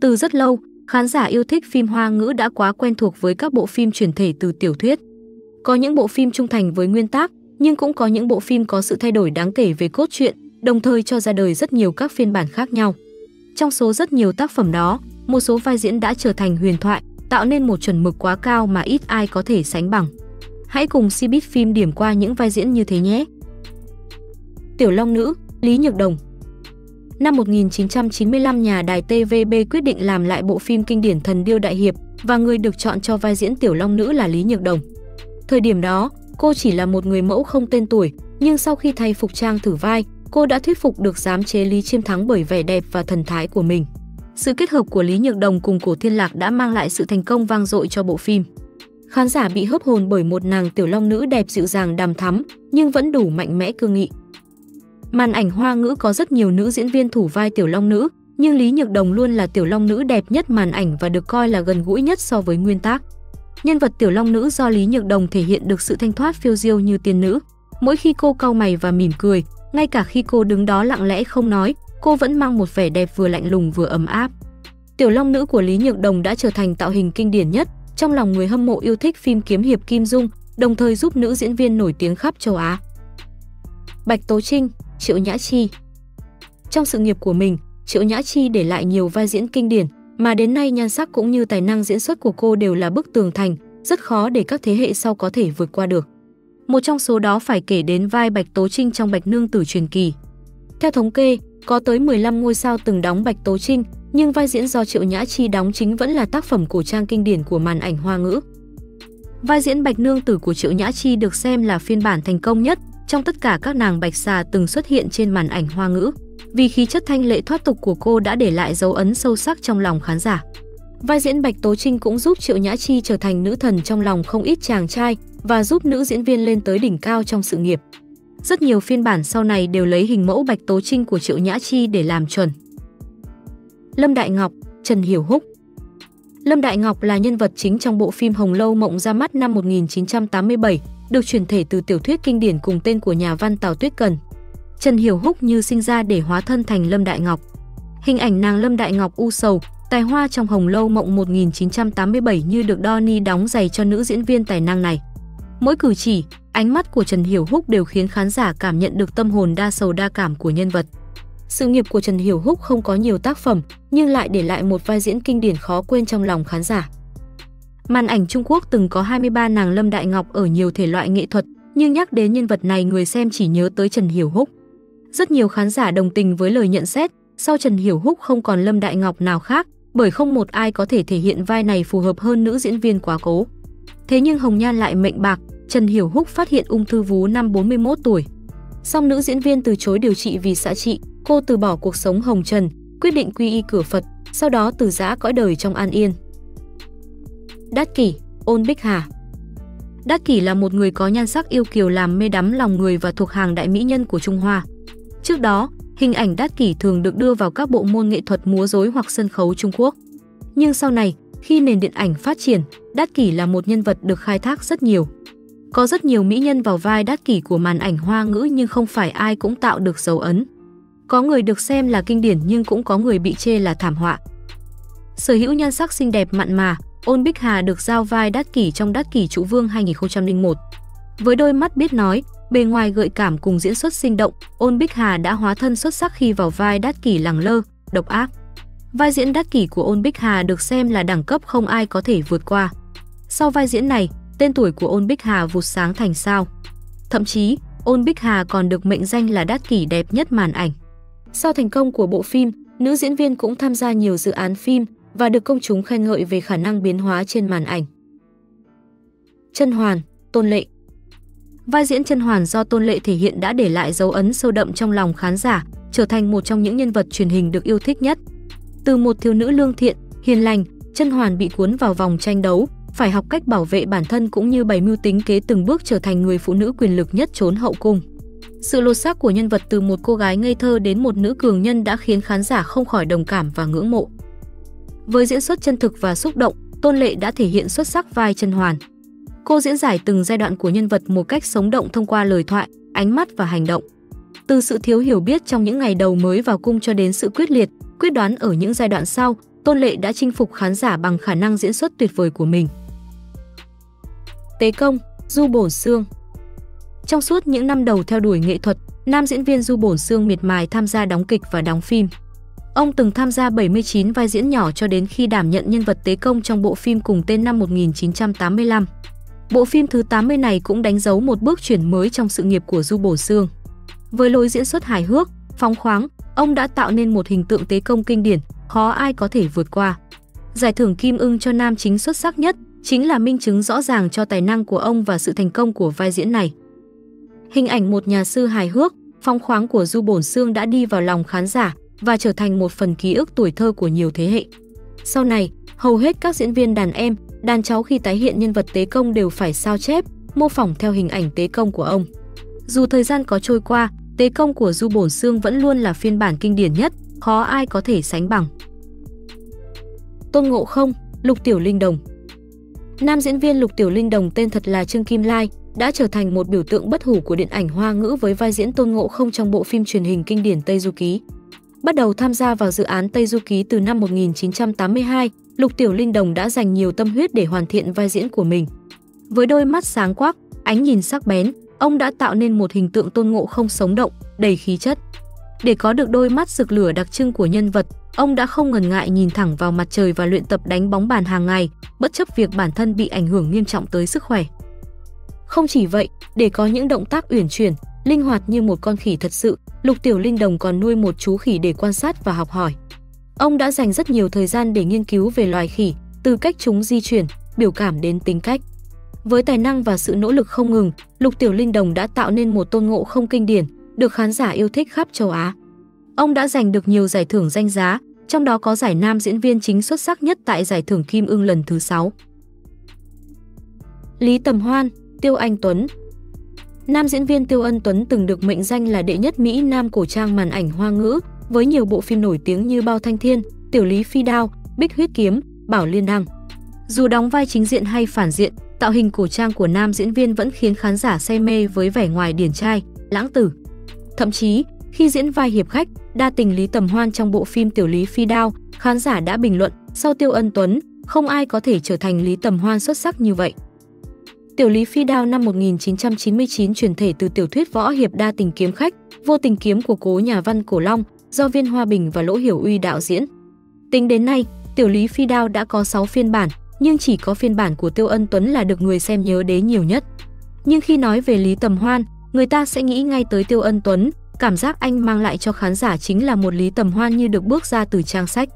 Từ rất lâu, khán giả yêu thích phim Hoa ngữ đã quá quen thuộc với các bộ phim chuyển thể từ tiểu thuyết. Có những bộ phim trung thành với nguyên tác, nhưng cũng có những bộ phim có sự thay đổi đáng kể về cốt truyện, đồng thời cho ra đời rất nhiều các phiên bản khác nhau. Trong số rất nhiều tác phẩm đó, một số vai diễn đã trở thành huyền thoại, tạo nên một chuẩn mực quá cao mà ít ai có thể sánh bằng. Hãy cùng Cbiz Phim điểm qua những vai diễn như thế nhé. Tiểu Long Nữ, Lý Nhược Đồng. Năm 1995, nhà đài TVB quyết định làm lại bộ phim kinh điển Thần Điêu Đại Hiệp và người được chọn cho vai diễn Tiểu Long Nữ là Lý Nhược Đồng. Thời điểm đó, cô chỉ là một người mẫu không tên tuổi, nhưng sau khi thay phục trang thử vai, cô đã thuyết phục được giám chế Lý Chiêm Thắng bởi vẻ đẹp và thần thái của mình. Sự kết hợp của Lý Nhược Đồng cùng Cổ Thiên Lạc đã mang lại sự thành công vang dội cho bộ phim. Khán giả bị hớp hồn bởi một nàng tiểu long nữ đẹp dịu dàng đằm thắm, nhưng vẫn đủ mạnh mẽ cương nghị. Màn ảnh Hoa ngữ có rất nhiều nữ diễn viên thủ vai tiểu long nữ, nhưng Lý Nhược Đồng luôn là tiểu long nữ đẹp nhất màn ảnh và được coi là gần gũi nhất so với nguyên tác. Nhân vật tiểu long nữ do Lý Nhược Đồng thể hiện được sự thanh thoát phiêu diêu như tiên nữ. Mỗi khi cô cau mày và mỉm cười, ngay cả khi cô đứng đó lặng lẽ không nói, cô vẫn mang một vẻ đẹp vừa lạnh lùng vừa ấm áp. Tiểu long nữ của Lý Nhược Đồng đã trở thành tạo hình kinh điển nhất trong lòng người hâm mộ yêu thích phim kiếm hiệp Kim Dung, đồng thời giúp nữ diễn viên nổi tiếng khắp châu Á. Bạch Tố Trinh, Triệu Nhã Chi. Trong sự nghiệp của mình, Triệu Nhã Chi để lại nhiều vai diễn kinh điển, mà đến nay nhan sắc cũng như tài năng diễn xuất của cô đều là bức tường thành, rất khó để các thế hệ sau có thể vượt qua được. Một trong số đó phải kể đến vai Bạch Tố Trinh trong Bạch Nương Tử truyền kỳ. Theo thống kê, có tới 15 ngôi sao từng đóng Bạch Tố Trinh, nhưng vai diễn do Triệu Nhã Chi đóng chính vẫn là tác phẩm cổ trang kinh điển của màn ảnh Hoa ngữ. Vai diễn Bạch Nương Tử của Triệu Nhã Chi được xem là phiên bản thành công nhất trong tất cả các nàng bạch xà từng xuất hiện trên màn ảnh Hoa ngữ, vì khí chất thanh lệ thoát tục của cô đã để lại dấu ấn sâu sắc trong lòng khán giả. Vai diễn Bạch Tố Trinh cũng giúp Triệu Nhã Chi trở thành nữ thần trong lòng không ít chàng trai và giúp nữ diễn viên lên tới đỉnh cao trong sự nghiệp. Rất nhiều phiên bản sau này đều lấy hình mẫu Bạch Tố Trinh của Triệu Nhã Chi để làm chuẩn. Lâm Đại Ngọc, Trần Hiểu Húc. Lâm Đại Ngọc là nhân vật chính trong bộ phim Hồng Lâu Mộng ra mắt năm 1987, được chuyển thể từ tiểu thuyết kinh điển cùng tên của nhà văn Tào Tuyết Cần. Trần Hiểu Húc như sinh ra để hóa thân thành Lâm Đại Ngọc. Hình ảnh nàng Lâm Đại Ngọc u sầu, tài hoa trong Hồng Lâu Mộng 1987 như được Donnie đóng giày cho nữ diễn viên tài năng này. Mỗi cử chỉ, ánh mắt của Trần Hiểu Húc đều khiến khán giả cảm nhận được tâm hồn đa sầu đa cảm của nhân vật. Sự nghiệp của Trần Hiểu Húc không có nhiều tác phẩm, nhưng lại để lại một vai diễn kinh điển khó quên trong lòng khán giả. Màn ảnh Trung Quốc từng có 23 nàng Lâm Đại Ngọc ở nhiều thể loại nghệ thuật, nhưng nhắc đến nhân vật này người xem chỉ nhớ tới Trần Hiểu Húc. Rất nhiều khán giả đồng tình với lời nhận xét, sau Trần Hiểu Húc không còn Lâm Đại Ngọc nào khác, bởi không một ai có thể thể hiện vai này phù hợp hơn nữ diễn viên quá cố. Thế nhưng hồng nhan lại mệnh bạc, Trần Hiểu Húc phát hiện ung thư vú năm 41 tuổi. Song nữ diễn viên từ chối điều trị vì xạ trị, cô từ bỏ cuộc sống hồng trần, quyết định quy y cửa Phật, sau đó từ giã cõi đời trong an yên. Đát Kỷ, Ôn Bích Hà. Đát Kỷ là một người có nhan sắc yêu kiều làm mê đắm lòng người và thuộc hàng đại mỹ nhân của Trung Hoa. Trước đó, hình ảnh Đát Kỷ thường được đưa vào các bộ môn nghệ thuật múa rối hoặc sân khấu Trung Quốc. Nhưng sau này, khi nền điện ảnh phát triển, Đát Kỷ là một nhân vật được khai thác rất nhiều. Có rất nhiều mỹ nhân vào vai Đát Kỷ của màn ảnh Hoa ngữ nhưng không phải ai cũng tạo được dấu ấn. Có người được xem là kinh điển nhưng cũng có người bị chê là thảm họa. Sở hữu nhan sắc xinh đẹp mặn mà, Ôn Bích Hà được giao vai Đát Kỷ trong Đát Kỷ Trụ Vương 2001. Với đôi mắt biết nói, bề ngoài gợi cảm cùng diễn xuất sinh động, Ôn Bích Hà đã hóa thân xuất sắc khi vào vai Đát Kỷ lẳng lơ, độc ác. Vai diễn Đát Kỷ của Ôn Bích Hà được xem là đẳng cấp không ai có thể vượt qua. Sau vai diễn này, tên tuổi của Ôn Bích Hà vụt sáng thành sao. Thậm chí, Ôn Bích Hà còn được mệnh danh là Đát Kỷ đẹp nhất màn ảnh. Sau thành công của bộ phim, nữ diễn viên cũng tham gia nhiều dự án phim và được công chúng khen ngợi về khả năng biến hóa trên màn ảnh. Chân Hoàn, Tôn Lệ. Vai diễn Chân Hoàn do Tôn Lệ thể hiện đã để lại dấu ấn sâu đậm trong lòng khán giả, trở thành một trong những nhân vật truyền hình được yêu thích nhất. Từ một thiếu nữ lương thiện, hiền lành, Chân Hoàn bị cuốn vào vòng tranh đấu, phải học cách bảo vệ bản thân cũng như bày mưu tính kế từng bước trở thành người phụ nữ quyền lực nhất chốn hậu cung. Sự lột xác của nhân vật từ một cô gái ngây thơ đến một nữ cường nhân đã khiến khán giả không khỏi đồng cảm và ngưỡng mộ. Với diễn xuất chân thực và xúc động, Tôn Lệ đã thể hiện xuất sắc vai Chân Hoàn. Cô diễn giải từng giai đoạn của nhân vật một cách sống động thông qua lời thoại, ánh mắt và hành động. Từ sự thiếu hiểu biết trong những ngày đầu mới vào cung cho đến sự quyết liệt, quyết đoán ở những giai đoạn sau, Tôn Lệ đã chinh phục khán giả bằng khả năng diễn xuất tuyệt vời của mình. Tế Công, Du Bổn Xương. Trong suốt những năm đầu theo đuổi nghệ thuật, nam diễn viên Du Bổn Xương miệt mài tham gia đóng kịch và đóng phim. Ông từng tham gia 79 vai diễn nhỏ cho đến khi đảm nhận nhân vật Tế Công trong bộ phim cùng tên năm 1985. Bộ phim thứ 80 này cũng đánh dấu một bước chuyển mới trong sự nghiệp của Du Bổn Xương. Với lối diễn xuất hài hước, phóng khoáng, ông đã tạo nên một hình tượng Tế Công kinh điển, khó ai có thể vượt qua. Giải thưởng Kim Ưng cho nam chính xuất sắc nhất chính là minh chứng rõ ràng cho tài năng của ông và sự thành công của vai diễn này. Hình ảnh một nhà sư hài hước, phóng khoáng của Du Bổn Xương đã đi vào lòng khán giả và trở thành một phần ký ức tuổi thơ của nhiều thế hệ. Sau này, hầu hết các diễn viên đàn em, đàn cháu khi tái hiện nhân vật Tế Công đều phải sao chép, mô phỏng theo hình ảnh Tế Công của ông. Dù thời gian có trôi qua, Tế Công của Du Bổn Xương vẫn luôn là phiên bản kinh điển nhất, khó ai có thể sánh bằng. Tôn Ngộ Không, Lục Tiểu Linh Đồng. Nam diễn viên Lục Tiểu Linh Đồng tên thật là Trương Kim Lai đã trở thành một biểu tượng bất hủ của điện ảnh Hoa ngữ với vai diễn Tôn Ngộ Không trong bộ phim truyền hình kinh điển Tây Du Ký. Bắt đầu tham gia vào dự án Tây Du Ký từ năm 1982, Lục Tiểu Linh Đồng đã dành nhiều tâm huyết để hoàn thiện vai diễn của mình. Với đôi mắt sáng quắc, ánh nhìn sắc bén, ông đã tạo nên một hình tượng Tôn Ngộ Không sống động, đầy khí chất. Để có được đôi mắt rực lửa đặc trưng của nhân vật, ông đã không ngần ngại nhìn thẳng vào mặt trời và luyện tập đánh bóng bàn hàng ngày, bất chấp việc bản thân bị ảnh hưởng nghiêm trọng tới sức khỏe. Không chỉ vậy, để có những động tác uyển chuyển, linh hoạt như một con khỉ thật sự, Lục Tiểu Linh Đồng còn nuôi một chú khỉ để quan sát và học hỏi. Ông đã dành rất nhiều thời gian để nghiên cứu về loài khỉ, từ cách chúng di chuyển, biểu cảm đến tính cách. Với tài năng và sự nỗ lực không ngừng, Lục Tiểu Linh Đồng đã tạo nên một Tôn Ngộ Không kinh điển, được khán giả yêu thích khắp châu Á. Ông đã giành được nhiều giải thưởng danh giá, trong đó có giải nam diễn viên chính xuất sắc nhất tại giải thưởng Kim Ưng lần thứ 6. Lý Tầm Hoan, Tiêu Anh Tuấn. Nam diễn viên Tiêu Anh Tuấn từng được mệnh danh là đệ nhất Mỹ Nam cổ trang màn ảnh Hoa ngữ, với nhiều bộ phim nổi tiếng như Bao Thanh Thiên, Tiểu Lý Phi Đao, Bích Huyết Kiếm, Bảo Liên Đăng. Dù đóng vai chính diện hay phản diện, tạo hình cổ trang của nam diễn viên vẫn khiến khán giả say mê với vẻ ngoài điển trai, lãng tử. Thậm chí, khi diễn vai hiệp khách, đa tình Lý Tầm Hoan trong bộ phim Tiểu Lý Phi Đao, khán giả đã bình luận, sau Tiêu Ân Tuấn, không ai có thể trở thành Lý Tầm Hoan xuất sắc như vậy. Tiểu Lý Phi Đao năm 1999 chuyển thể từ tiểu thuyết võ hiệp đa tình kiếm khách, Vô Tình Kiếm của cố nhà văn Cổ Long, do Viên Hoa Bình và Lỗ Hiểu Uy đạo diễn. Tính đến nay, Tiểu Lý Phi Đao đã có 6 phiên bản, nhưng chỉ có phiên bản của Tiêu Ân Tuấn là được người xem nhớ đến nhiều nhất. Nhưng khi nói về Lý Tầm Hoan, người ta sẽ nghĩ ngay tới Tiêu Ân Tuấn, cảm giác anh mang lại cho khán giả chính là một Lý Tầm Hoan như được bước ra từ trang sách.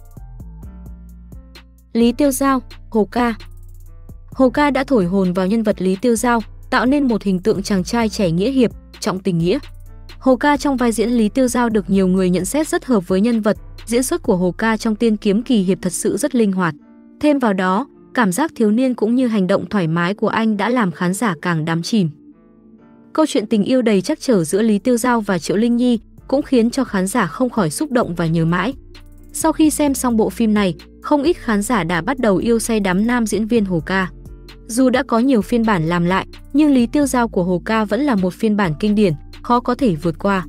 Lý Tiêu Giao, Hồ Ca. Hồ Ca đã thổi hồn vào nhân vật Lý Tiêu Giao, tạo nên một hình tượng chàng trai trẻ nghĩa hiệp, trọng tình nghĩa. Hồ Ca trong vai diễn Lý Tiêu Giao được nhiều người nhận xét rất hợp với nhân vật, diễn xuất của Hồ Ca trong Tiên Kiếm Kỳ Hiệp thật sự rất linh hoạt. Thêm vào đó, cảm giác thiếu niên cũng như hành động thoải mái của anh đã làm khán giả càng đắm chìm. Câu chuyện tình yêu đầy trắc trở giữa Lý Tiêu Giao và Triệu Linh Nhi cũng khiến cho khán giả không khỏi xúc động và nhớ mãi. Sau khi xem xong bộ phim này, không ít khán giả đã bắt đầu yêu say đắm nam diễn viên Hồ Ca. Dù đã có nhiều phiên bản làm lại, nhưng Lý Tiêu Giao của Hồ Ca vẫn là một phiên bản kinh điển, khó có thể vượt qua.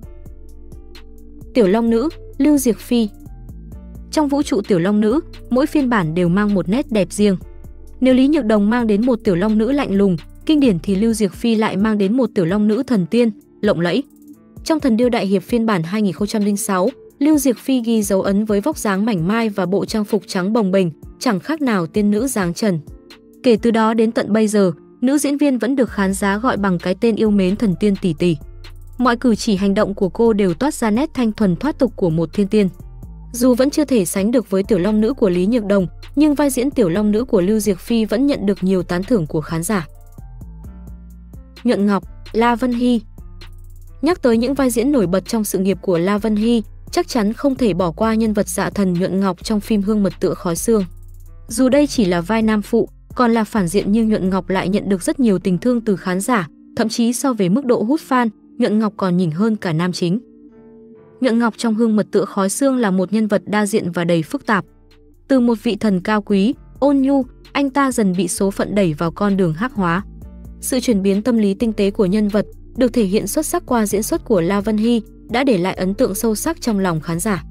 Tiểu Long Nữ, Lưu Diệc Phi. Trong vũ trụ Tiểu Long Nữ, mỗi phiên bản đều mang một nét đẹp riêng. Nếu Lý Nhược Đồng mang đến một Tiểu Long Nữ lạnh lùng, kinh điển thì Lưu Diệc Phi lại mang đến một Tiểu Long Nữ thần tiên, lộng lẫy. Trong Thần Điêu Đại Hiệp phiên bản 2006, Lưu Diệc Phi ghi dấu ấn với vóc dáng mảnh mai và bộ trang phục trắng bồng bềnh, chẳng khác nào tiên nữ dáng trần. Kể từ đó đến tận bây giờ, nữ diễn viên vẫn được khán giả gọi bằng cái tên yêu mến thần tiên tỷ tỷ. Mọi cử chỉ hành động của cô đều toát ra nét thanh thuần thoát tục của một thiên tiên. Dù vẫn chưa thể sánh được với Tiểu Long Nữ của Lý Nhược Đồng, nhưng vai diễn Tiểu Long Nữ của Lưu Diệc Phi vẫn nhận được nhiều tán thưởng của khán giả. Nhuận Ngọc, La Vân Hy. Nhắc tới những vai diễn nổi bật trong sự nghiệp của La Vân Hy, chắc chắn không thể bỏ qua nhân vật dạ thần Nhuận Ngọc trong phim Hương Mật Tựa Khói Xương. Dù đây chỉ là vai nam phụ, còn là phản diện nhưng Nhuận Ngọc lại nhận được rất nhiều tình thương từ khán giả, thậm chí so về mức độ hút fan, Nhuận Ngọc còn nhỉnh hơn cả nam chính. Nhuận Ngọc trong Hương Mật Tựa Khói Xương là một nhân vật đa diện và đầy phức tạp. Từ một vị thần cao quý, ôn nhu, anh ta dần bị số phận đẩy vào con đường hắc hóa. Sự chuyển biến tâm lý tinh tế của nhân vật được thể hiện xuất sắc qua diễn xuất của La Vân Hy đã để lại ấn tượng sâu sắc trong lòng khán giả.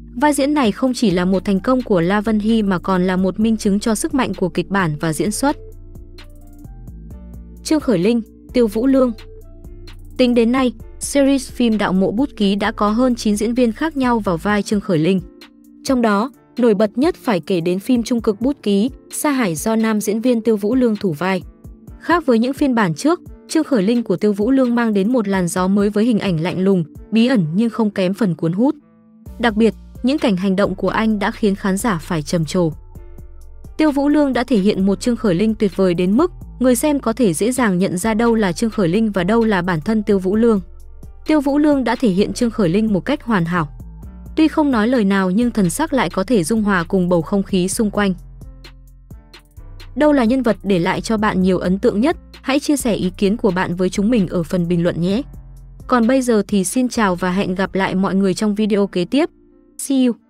Vai diễn này không chỉ là một thành công của La Vân Hy mà còn là một minh chứng cho sức mạnh của kịch bản và diễn xuất. Trương Khởi Linh, Tiêu Vũ Lương. Tính đến nay, series phim Đạo Mộ Bút Ký đã có hơn 9 diễn viên khác nhau vào vai Trương Khởi Linh. Trong đó, nổi bật nhất phải kể đến phim Trung Cực Bút Ký, Sa Hải do nam diễn viên Tiêu Vũ Lương thủ vai. Khác với những phiên bản trước, Trương Khởi Linh của Tiêu Vũ Lương mang đến một làn gió mới với hình ảnh lạnh lùng, bí ẩn nhưng không kém phần cuốn hút. Đặc biệt, những cảnh hành động của anh đã khiến khán giả phải trầm trồ. Tiêu Vũ Lương đã thể hiện một Trương Khởi Linh tuyệt vời đến mức người xem có thể dễ dàng nhận ra đâu là Trương Khởi Linh và đâu là bản thân Tiêu Vũ Lương. Tiêu Vũ Lương đã thể hiện Trương Khởi Linh một cách hoàn hảo. Tuy không nói lời nào nhưng thần sắc lại có thể dung hòa cùng bầu không khí xung quanh. Đâu là nhân vật để lại cho bạn nhiều ấn tượng nhất? Hãy chia sẻ ý kiến của bạn với chúng mình ở phần bình luận nhé. Còn bây giờ thì xin chào và hẹn gặp lại mọi người trong video kế tiếp. See you!